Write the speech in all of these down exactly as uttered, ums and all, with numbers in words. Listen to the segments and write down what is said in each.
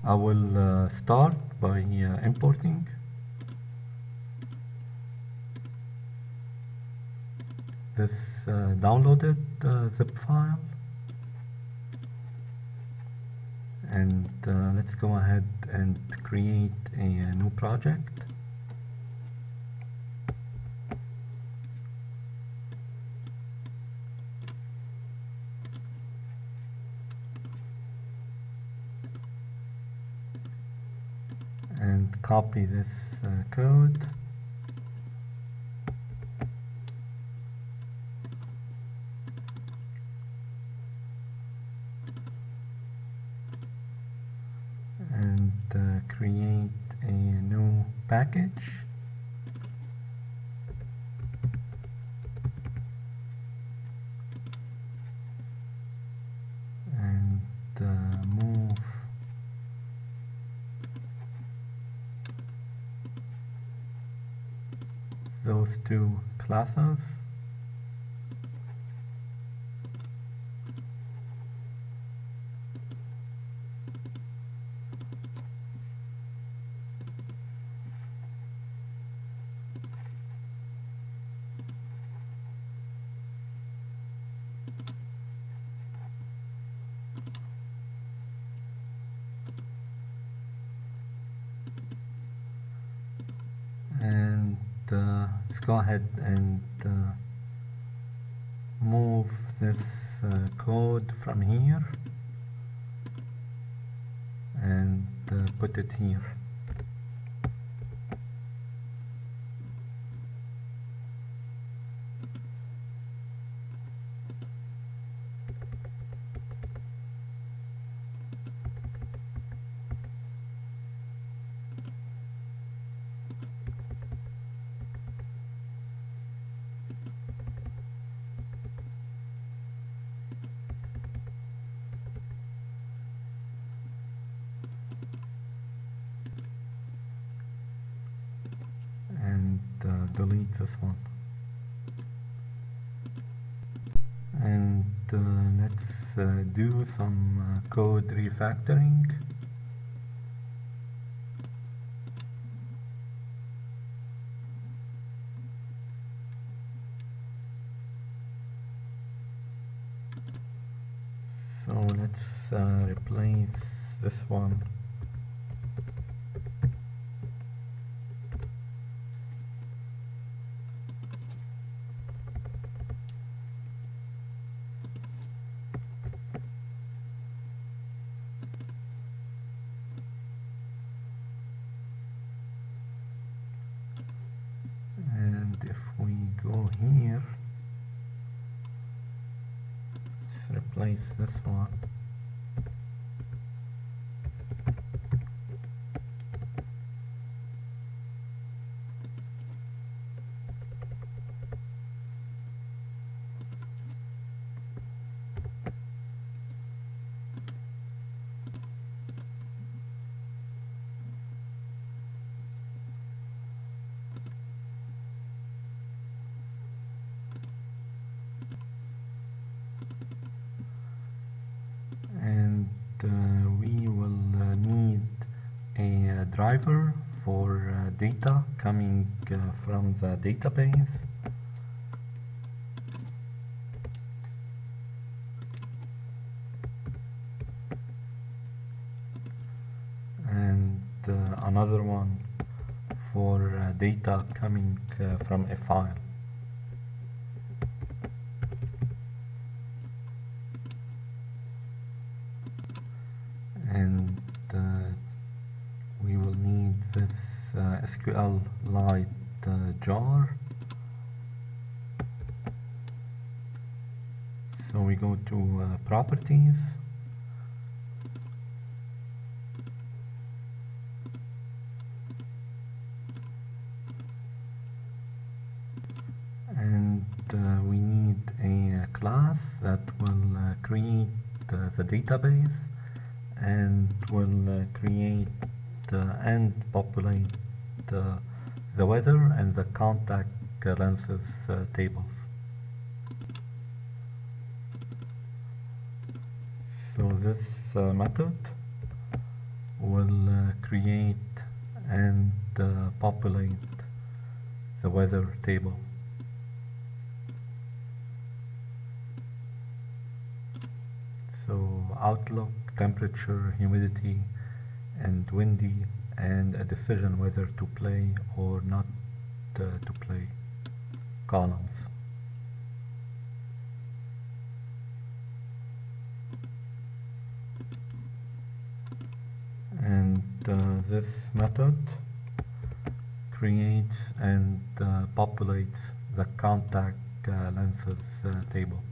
I will uh, start by uh, importing this uh, downloaded uh, zip file, and uh, let's go ahead and create a, a new project. And copy this uh, code, and uh, create a new package, and uh, move those two classes, and uh, let's go ahead and uh, move this uh, code from here and uh, put it here. And uh, delete this one. And uh, let's uh, do some uh, code refactoring. So let's uh, replace this one and if we go here, let's replace this one. And uh, we will uh, need a uh, driver for uh, data coming uh, from the database. And uh, another one for uh, data coming uh, from a file. And uh, we will need this uh, S Q L Lite uh, jar. So we go to uh, properties, and uh, we need a uh, class that will uh, create uh, the database and will uh, create uh, and populate uh, the weather and the contact uh, lenses uh, tables. So this uh, method will uh, create and uh, populate the weather table. So outlook, temperature, humidity, and windy, and a decision whether to play or not uh, to play columns. And uh, this method creates and uh, populates the contact uh, lenses uh, table.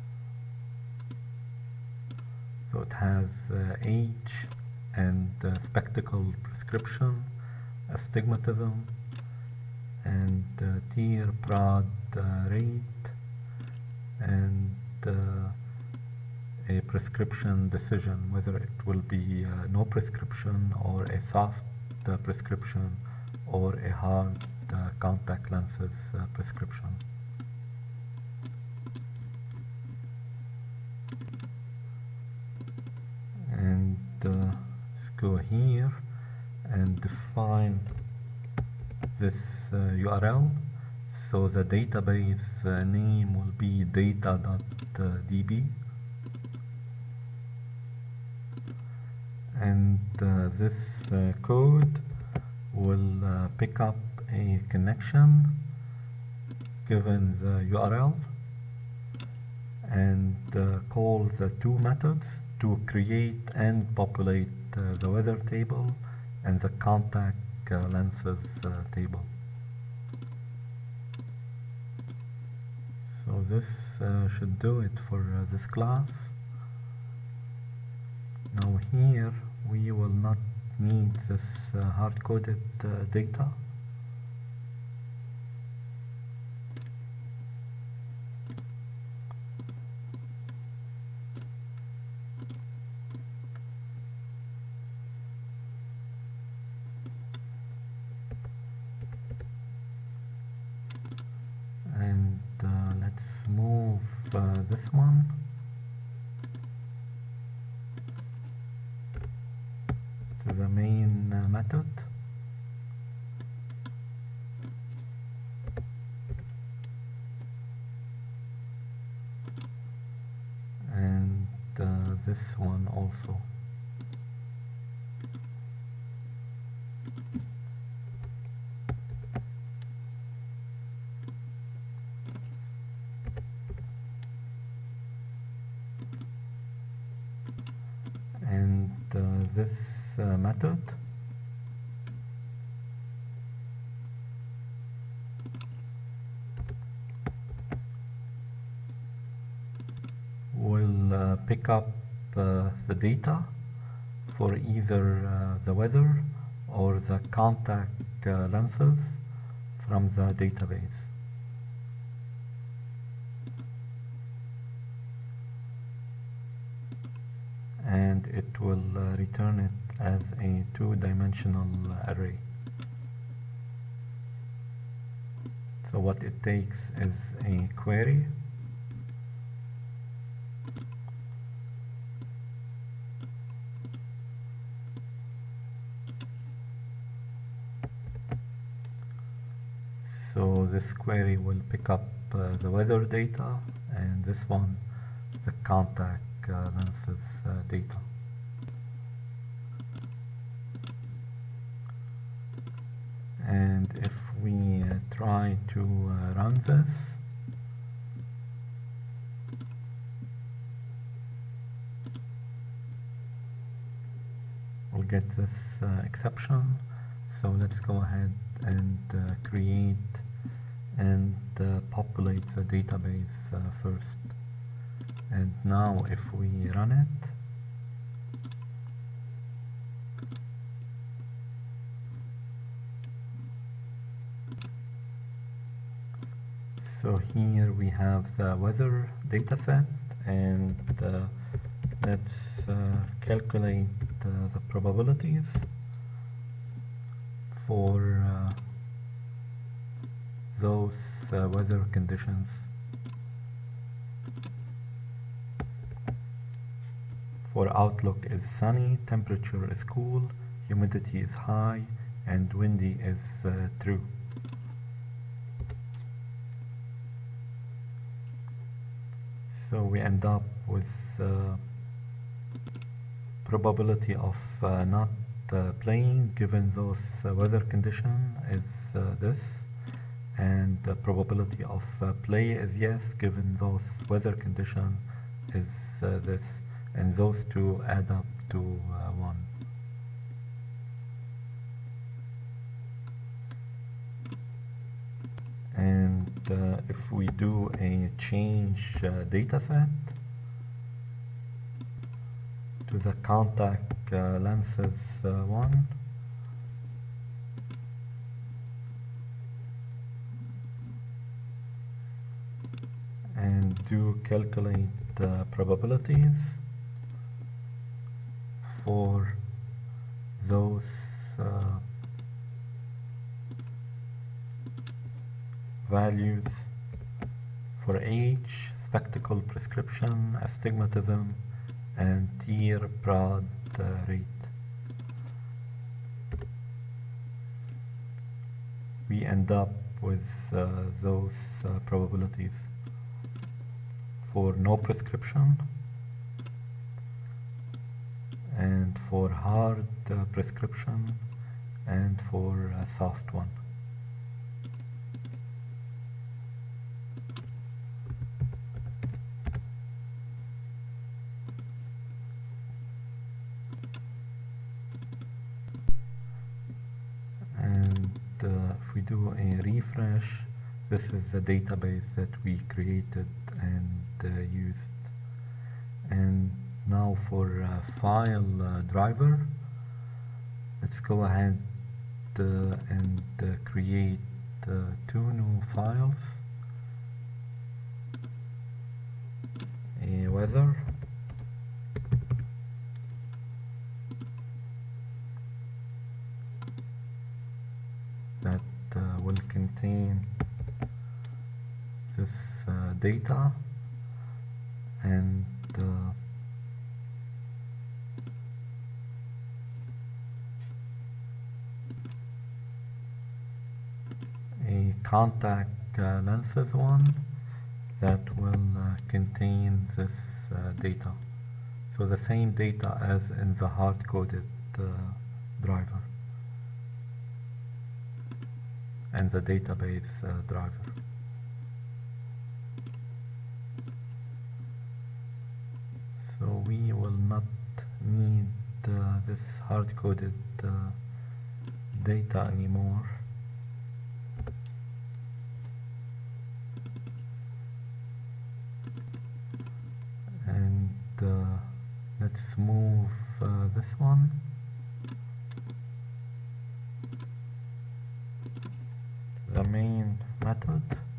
So it has uh, age and uh, spectacle prescription, astigmatism, and uh, tear prod uh, rate, and uh, a prescription decision, whether it will be uh, no prescription or a soft uh, prescription or a hard uh, contact lenses uh, prescription. And uh, let's go here and define this uh, U R L. So the database uh, name will be data.db, and uh, this uh, code will uh, pick up a connection given the U R L and uh, call the two methods to create and populate uh, the weather table and the contact uh, lenses uh, table. So this uh, should do it for uh, this class. Now here we will not need this uh, hard-coded uh, data. And uh, let's move uh, this one to the main uh, method. And uh, this one also. And uh, this uh, method will uh, pick up uh, the data for either uh, the weather or the contact uh, lenses from the database. And it will uh, return it as a two-dimensional array. So what it takes is a query so this query will pick up uh, the weather data, and this one the contact uh, lenses uh, data. And if we uh, try to uh, run this, we'll get this uh, exception. So let's go ahead and uh, create and uh, populate the database uh, first. And now if we run it, so here we have the weather dataset, and uh, let's uh, calculate uh, the probabilities for uh, those uh, weather conditions. For outlook is sunny, temperature is cool, humidity is high, and windy is uh, true. So we end up with uh, probability of uh, not uh, playing given those uh, weather condition is uh, this, and the probability of uh, play is yes given those weather condition is uh, this, and those two add up to uh, one. And uh, if we do a change uh, data set to the contact uh, lenses uh, one, and do calculate uh, probabilities for those uh, values for age, spectacle prescription, astigmatism, and tear prod uh, rate. We end up with uh, those uh, probabilities for no prescription, and for hard uh, prescription, and for a soft one. And uh, if we do a refresh, this is the database that we created and uh, used. And now for uh, file uh, driver, let's go ahead uh, and uh, create uh, two new files, a weather that uh, will contain this uh, data, and uh, a contact uh, lenses one that will uh, contain this uh, data. So the same data as in the hard-coded uh, driver and the database uh, driver. So we will not need uh, this hard-coded uh, data anymore. And uh, let's move uh, this one to the main method.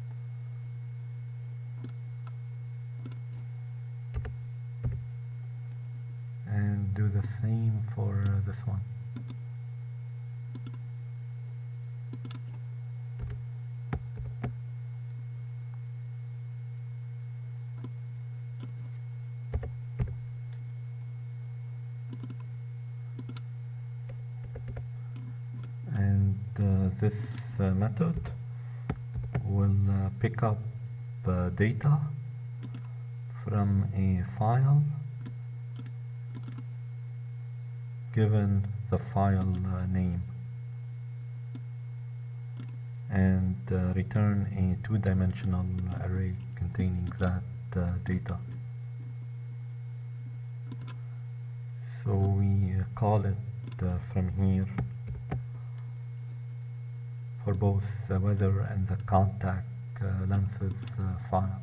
And do the same for uh, this one. And uh, this uh, method will uh, pick up uh, data from a file given the file uh, name, and uh, return a two-dimensional array containing that uh, data. So we uh, call it uh, from here for both the weather and the contact uh, lenses uh, files.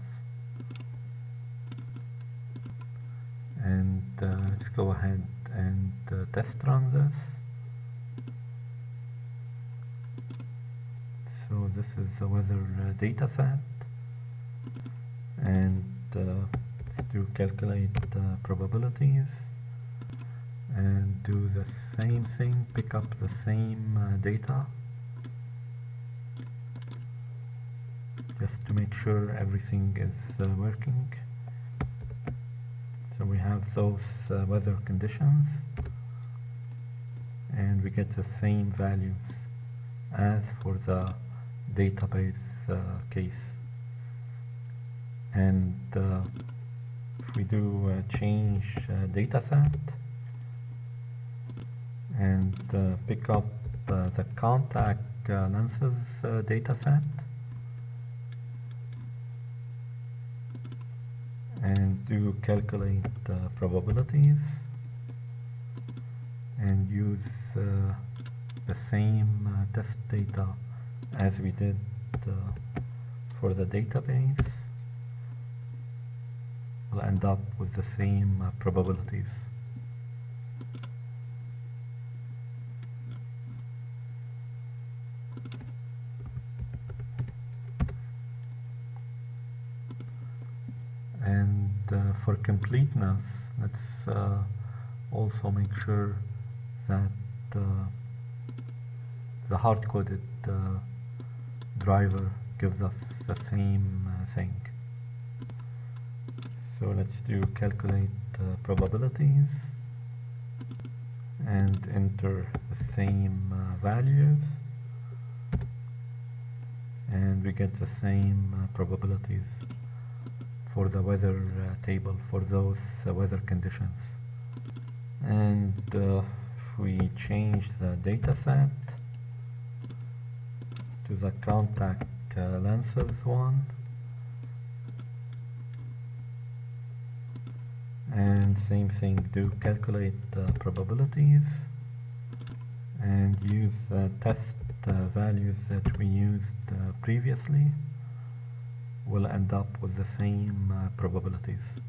And uh, let's go ahead and uh, test run this. So this is the weather uh, data set, and uh, let's do calculate uh, probabilities and do the same thing, pick up the same uh, data just to make sure everything is uh, working. So we have those uh, weather conditions, and we get the same values as for the database uh, case. And uh, if we do uh, change uh, dataset and uh, pick up uh, the contact uh, lenses uh, dataset and do calculate uh, probabilities and use uh, the same uh, test data as we did uh, for the database, we'll end up with the same uh, probabilities. And uh, for completeness, let's uh, also make sure that uh, the hard-coded uh, driver gives us the same uh, thing. So let's do calculate uh, probabilities and enter the same uh, values, and we get the same uh, probabilities for the weather uh, table for those uh, weather conditions. And uh, if we change the data set to the contact uh, lenses one, and same thing, do calculate uh, probabilities and use uh, test uh, values that we used uh, previously, we'll end up with the same uh, probabilities.